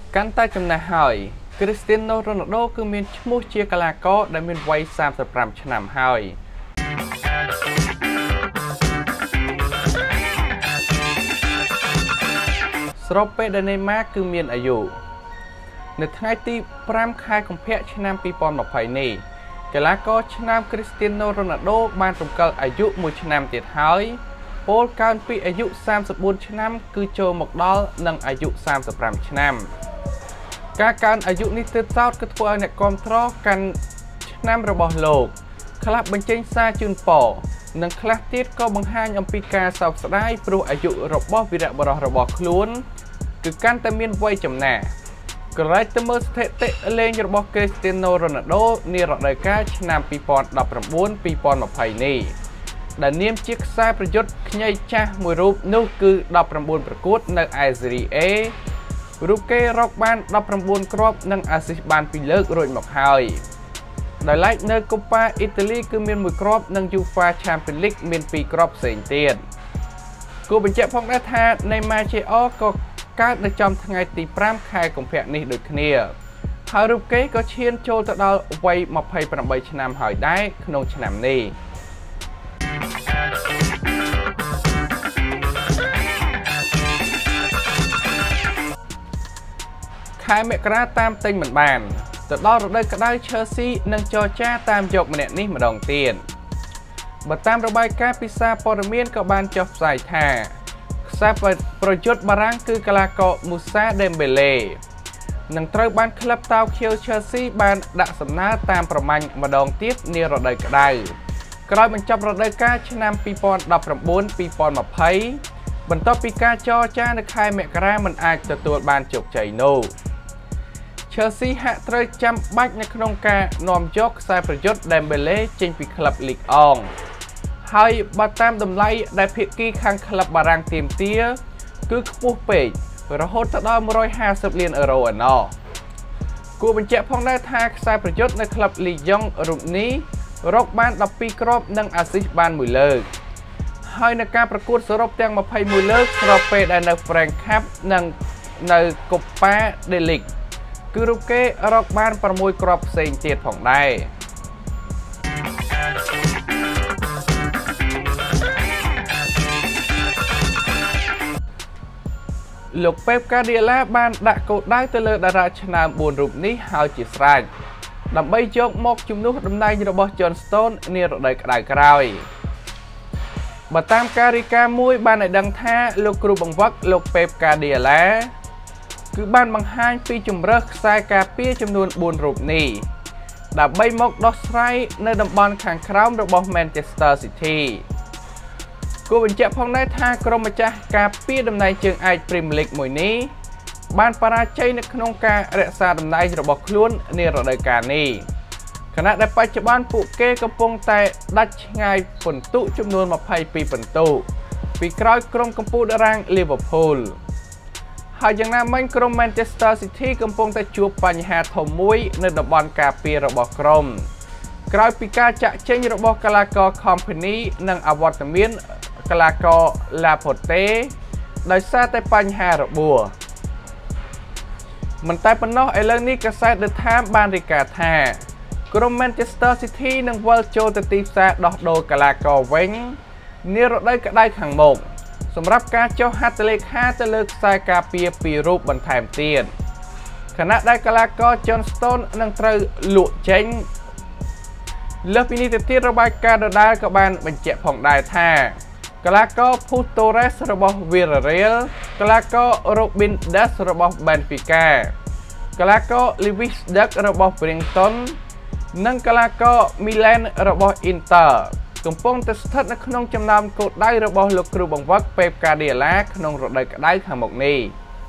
កាន់តែចំណាស់ហើយ Cristiano Ronaldo គឺមានឈ្មោះជាកីឡាករដែលមានវ័យ35ឆ្នាំហើយស្របពេលដែល Neymar គឺមានអាយុនៅថ្ងៃទី5ខែកុម្ភៈឆ្នាំ2020នេះកីឡាករឆ្នាំ Cristiano Ronaldo បានរំកិលអាយុ1ឆ្នាំទៀតហើយពលកើនពីអាយុ34ឆ្នាំគឺចូលមកដល់នឹងអាយុ35ឆ្នាំការកើនអាយុនេះទើបសោតគឺធ្វើឲ្យអ្នកគាំទ្រកាន់ឆ្នាំរបស់លោកខ្លះបញ្ចេញសារជូនពរនិងខ្លះទៀតក៏បង្ហាញអំពីការសោកស្ដាយព្រោះអាយុរបស់វីរបុរសរបស់ខ្លួនគឺកាន់តែមានវ័យចំណាស់ក្រឡេកទៅមើលស្ថិតិលេងរបស់ Cristiano Ronaldo នារដូវកាលឆ្នាំ2019-2020 នេះដែលនាមជាខ្សែប្រយុទ្ធខ្ញីចាស់មួយរូបនោះគឺ19ប្រកួតនៅឯស៊េរី A រូបគេរកបាន19គ្រាប់និងអាស៊ីសបាន2លើករួចមកហើយដោយឡែកនៅកូប៉ាអ៊ីតាលីគឺមាន1គ្រាប់និង UEFA Champions League មាន2គ្រាប់ផ្សេងទៀតគួរបញ្ជាក់ផងដែរថា Neymar Jr. ក៏កើតនៅចំថ្ងៃទី5ខែកុម្ភៈនេះដូចគ្នាហើយរូបគេក៏ឈានចូលទៅដល់វ័យ28ឆ្នាំហើយដែរក្នុងឆ្នាំនេះខែមករាតាមទិញមិនបានទៅដល់រដូវក្តៅ Chelsea នឹងចរចាតាមយកម្នាក់នេះម្ដងទៀតបើតាមរបាយការណ៍ពីសារព័ត៌មានក៏បានចុះផ្សាយថាខ្សែប្រយុទ្ធបារាំងគឺកីឡាករ Moussa Dembélé នឹងត្រូវបានក្លឹបតោខៀវ Chelsea បានដាក់សំណើតាមប្រមាញ់ម្ដងទៀតនារដូវក្តៅក្រោយបញ្ចប់រដូវកាលឆ្នាំ2019-2020 បន្ទាប់ពីការចរចានៅខែមករាមិនអាចទទួលបានជោគជ័យនោះ Chelsea ហាក់ត្រូវចាំបាច់នៅក្នុងការនាំយកខ្សែប្រយុទ្ធ Dembélé ចេញពីក្លឹបលីកអង់ហើយបើតាមតម្លៃដែលភាគីខាងក្លឹបបារាំងទាមទារគឺខ្ពស់ពេករហូតដល់150លានអឺរ៉ូឯណោះគួរបញ្ជាក់ផងដែរថាខ្សែប្រយុទ្ធនៅក្លឹបលីយ៉ុងរូបនេះរកបាន12គ្រាប់និងអាស៊ីសបាន1លើកហើយនៅការប្រកួតសរុបទាំង21លើកស្របពេលដែលនៅ Frank Cup និងនៅ Copa del Rey គឺរូបគេរកបាន6គ្រាប់ផ្សេងទៀតផងដែរលោក Pep Guardiola បានដាក់គោលដៅទៅលើតារាឆ្នើម4រូបនេះហើយជាស្រេចដើម្បីយកមកជំនួសតំណែងរបស់ John Stones នារដូវក្តៅក្រោយបើតាមការរាយការណ៍មួយបានឲ្យដឹងថាលោកគ្រូបង្វឹកលោក Pep Guardiola គឺបានបង្ហាញពីជម្រើសខ្សែការពារចំនួន4រូបនេះដើម្បីមកដោះស្រាយនៅតំបន់ខាងក្រោមរបស់ Manchester City គួរបញ្ជាក់ផងដែរថាក្រុមម្ចាស់ការពារតំណែងជើងឯក Premier League មួយនេះបានបរាជ័យនៅក្នុងការរក្សាតំណែងរបស់ខ្លួននារដូវកាលនេះខណៈដែលបច្ចុប្បន្នពួកគេកំពុងតែដាច់ឆ្ងាយពិន្ទុចំនួន22ពិន្ទុពីក្រោយក្រុមកំពូលតារាង Liverpool ហើយយ៉ាងណាមិញក្រុម Manchester City កំពុងតែជួបបញ្ហាធំមួយនៅតំបន់ការពាររបស់ក្រុមក្រោយពីការចាក់ចេញរបស់កីឡាករ Company និងអវត្តមានកីឡាករ Laporte ដោយសារតែបញ្ហារបួសមិនតែប៉ុណ្ណោះឥឡូវនេះកាសែត The Times បានរាយការណ៍ថាក្រុម Manchester City នឹងវិលចូលទៅទីផ្សារដោះដូរកីឡាករវិញនារដូវក្តៅខាងមុខសម្រាប់ការចុះហត្ថលេខាទៅលើខ្សែការពារ2រូបបន្ថែមទៀតខណៈដែលកីឡាករ John Stones នឹងត្រូវលក់ចេញលើសពីនេះទៅទៀតរបាយការណ៍ដដែលក៏បានបញ្ជាក់ផងដែរថាកីឡាករ Pau Torres របស់ Villarreal កីឡាករ Robin Dias របស់ Benfica កីឡាករ Lewis Dunk របស់ Brighton និងកីឡាករ Milan របស់ Inter កំពុងតែស្ថិតនៅក្នុងចំណោមគោលដៅរបស់លោកគ្រូបង្វឹក Pep Guardiola ក្នុងរដូវក្តៅខាងមុខនេះ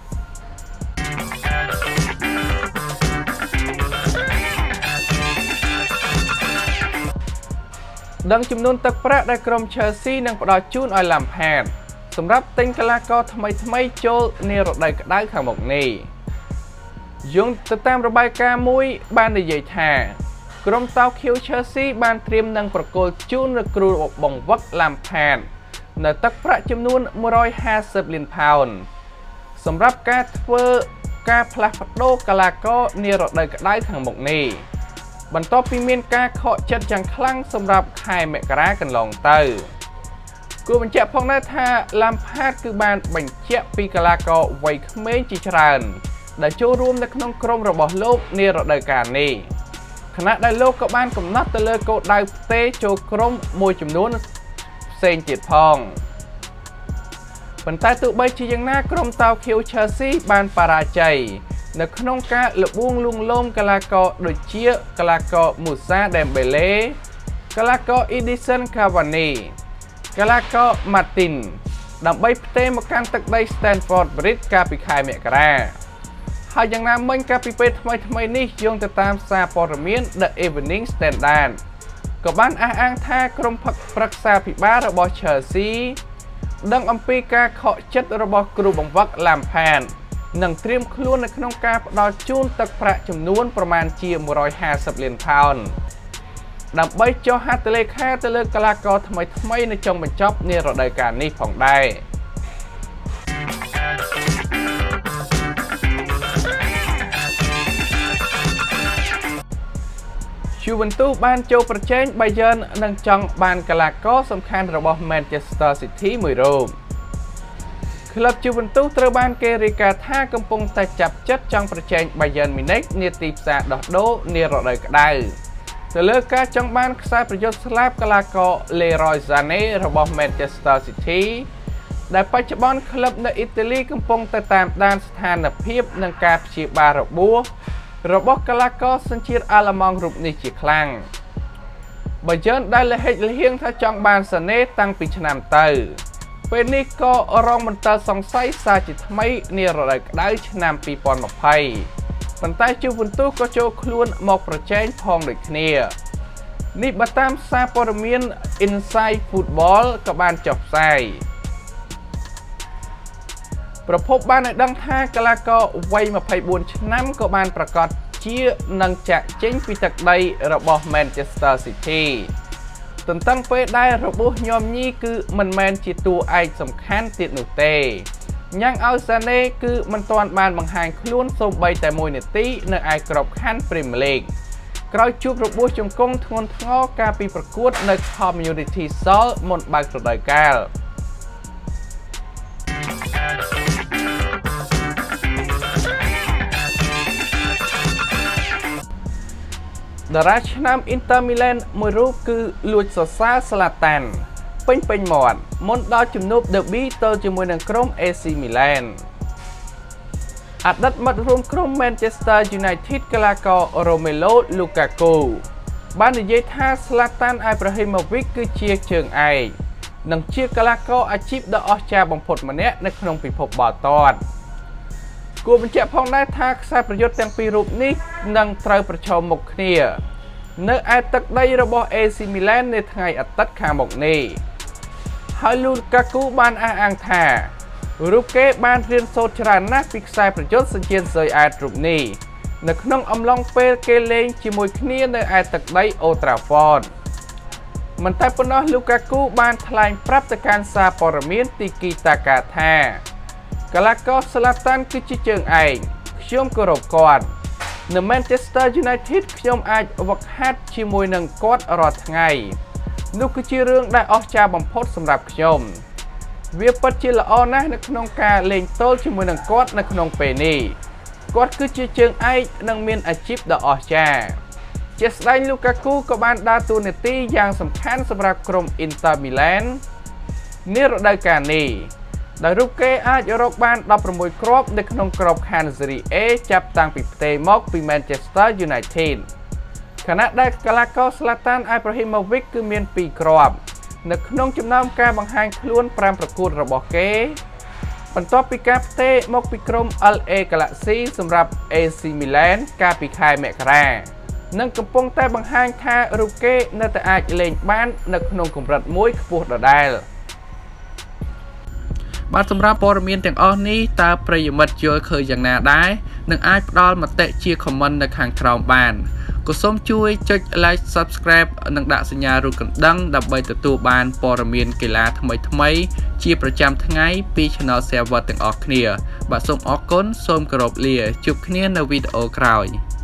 ដឹងចំនួនទឹកប្រាក់ដែលក្រុម Chelsea នឹងផ្ដល់ជូនឲ្យ Lampard សម្រាប់ទិញកីឡាករថ្មីចូលនារដូវក្តៅខាងមុខនេះយោងទៅតាមរបាយការណ៍មួយបាននិយាយថាក្រុមតោខៀវ Chelsea បានត្រៀមនឹងប្រគល់ជូនលោកគ្រូបង្វឹក Lampard នៅទឹកប្រាក់ចំនួន150លានផោនសម្រាប់ការធ្វើការផ្លាស់ប្ដូរកីឡាករនារដូវក្តៅខាងមុខនេះបន្ទាប់ពីមានការខកចិត្តយ៉ាងខ្លាំងសម្រាប់ខែមករាកន្លងទៅគួរបញ្ជាក់ផងដែរថា Lampard គឺបានបញ្ជាក់ពីកីឡាករវ័យក្មេងជាច្រើនដែលចូលរួមនៅក្នុងក្រុមរបស់លោកនារដូវកាលនេះខណៈដែលលោកក៏បានកំណត់ទៅលើគោលដៅផ្ទេរចូលក្រុមមួយចំនួនផ្សេងទៀតផងប៉ុន្តែទោះបីជាយ៉ាងណាក្រុមតោខៀវ Chelsea បានបរាជ័យនៅក្នុងការលបួងលួងលោមកីឡាករដូចជាកីឡាករ Moussa Dembélé កីឡាករ Edinson Cavani កីឡាករ Martin ដើម្បីផ្ទេរមកកាន់ទឹកដី Stamford Bridge កាលពីខែមករាហើយយ៉ាងណាមិញកាលពីពេលថ្មីនេះយោងទៅតាមសារព័ត៌មាន The Evening Standard ក៏បានអះអាងថាក្រុមប្រឹក្សាភិបាលរបស់ Chelsea ដឹងអំពីការខកចិត្តរបស់គ្រូបង្វឹក Lampard និងត្រៀមខ្លួននៅក្នុងការផ្ដល់ជូនទឹកប្រាក់ចំនួនប្រមាណជា150លានផោនដើម្បីចុះហត្ថលេខាទៅលើកីឡាករថ្មីនៅចុងបញ្ចប់នារដូវកាលនេះផងដែរJuventus បានចូលប្រជែង Bayern និងចង់បានកីឡាករសំខាន់របស់ Manchester City មួយរូបក្លឹប Juventus ត្រូវបានគេរាយការណ៍ថាកំពុងតែចាប់ចិត្តចង់ប្រជែង Bayern Munich នាទីផ្សារដោះដូរនារដូវក្តៅទៅលើការចង់បានខ្សែប្រយុទ្ធស្លាបកីឡាករ Leroy Sané របស់ Manchester City ដែលបច្ចុប្បន្នក្លឹបនៅអ៊ីតាលីកំពុងតែតាមដានស្ថានភាពនិងការព្យាបាលរបួសរបស់កីឡាករសញ្ជាតិអាល្លឺម៉ង់រូបនេះជាខ្លាំងBayernដែលលះហិចលះហៀងថាចង់បានSanéតាំងពីឆ្នាំទៅពេលនេះក៏រងមន្ទិលសង្ស័យសារជាថ្មីនារដូវក្តៅឆ្នាំ2020ប៉ុន្តែJuventusក៏ចូលខ្លួនមកប្រជែងផងដូចគ្នានេះបើតាមសារព័ត៌មាន Inside Football ក៏បានចុះផ្សាយប្រភពបានឲ្យដឹងថាកីឡាករវ័យ24ឆ្នាំក៏បានប្រកាសជានឹងចាក់ចេញពីទឹកដីរបស់ Manchester City ទន្ទឹងពេលដែលរបួសញោមញីគឺមិនមែនជាតួឯកសំខាន់ទៀតនោះទេញ៉ាំងឲ្យសាណេគឺមិនទាន់បានបង្ហាញខ្លួនសូម្បីតែ1នាទីនៅឯក្របខ័ណ្ឌ Premier League ក្រោយជួបរបួសជង្គង់ធ្ងន់ធ្ងរកាលពីប្រកួតនៅ Community Shield មុនបើករដូវកាលតារាឆ្នាំ Inter Milan មួយរូបគឺលួចសរសើរ Zlatan ពេញមាត់មុនដល់ជំនួប Derby ទល់ជាមួយនឹងក្រុម AC Milan អតីតមិត្តរួមក្រុម Manchester United កីឡាករ Romelu Lukaku បាននិយាយថា Zlatan Ibrahimovic គឺជាជើងឯកនិងជាកីឡាករអាជីពដ៏អស្ចារ្យបំផុតម្នាក់នៅក្នុងពិភពបាល់ទាត់គួរបញ្ជាក់ផងដែរថាខ្សែប្រយុទ្ធទាំងពីររូបនេះនឹងត្រូវប្រឈមមុខគ្នានៅឯទឹកដីរបស់ AC Milan នៅថ្ងៃអាទិត្យខាងមុខនេះហើយ Lukaku បានអះអាងថារូបគេបានរៀនសូត្រច្រើនណាស់ពីខ្សែប្រយុទ្ធសញ្ជាតិស៊ុយអែតរូបនេះនៅក្នុងអំឡុងពេលគេលេងជាមួយគ្នានៅឯទឹកដី Old Trafford មិនតែប៉ុណ្ណោះ Lukaku បានថ្លែងប្រាប់ទៅកាន់សារព័ត៌មាន Tiki Taka ថាកីឡាករ Zlatan គឺជាជើងឯកខ្ញុំគោរពគាត់នៅ Manchester United ខ្ញុំអាចវឹកហាត់ជាមួយនឹងគាត់រាល់ថ្ងៃនោះគឺជារឿងដែលអស្ចារ្យបំផុតសម្រាប់ខ្ញុំវាពិតជាល្អណាស់នៅក្នុងការលេងទល់ជាមួយនឹងគាត់នៅក្នុងពេលនេះគាត់គឺជាជើងឯកនិងមានអាជីពដ៏អស្ចារ្យជាស្ដែង Lukaku ក៏បានដើរតួនាទីយ៉ាងសំខាន់សម្រាប់ក្រុម Inter Milan នារដូវកាលនេះដោយរូបគេអាចរកបាន16គ្រាប់នៅក្នុងក្របខ័ណ្ឌ Serie A ចាប់តាំងពីផ្ទេរមកពី Manchester United ខណៈដែលកីឡាករ Zlatan Ibrahimovic គឺមាន2គ្រាប់នៅក្នុងចំណោមការបង្ហាញខ្លួន5ប្រកួតរបស់គេបន្ទាប់ពីការផ្ទេរមកពីក្រុម LA Galaxy សម្រាប់ AC Milan កាលពីខែមករានិងកំពុងតែបង្ហាញថារូបគេនៅតែអាចលេងបាននៅក្នុងកម្រិតមួយខ្ពស់ដដែលបាទសម្រាប់ព័ត៌មានទាំងអស់នេះតើប្រិយមិត្តយល់ឃើញយ៉ាងណាដែរនឹងអាចផ្ដល់មតិជា comment នៅខាងក្រោមបានក៏សូមជួយចុច like subscribe និងដាក់សញ្ញារូបកណ្ដឹងដើម្បីទទួលបានព័ត៌មានកីឡាថ្មីៗជាប្រចាំថ្ងៃពី Channel Server ទាំងអស់គ្នាបាទសូមអរគុណសូមគោរពលាជួបគ្នានៅវីដេអូក្រោយ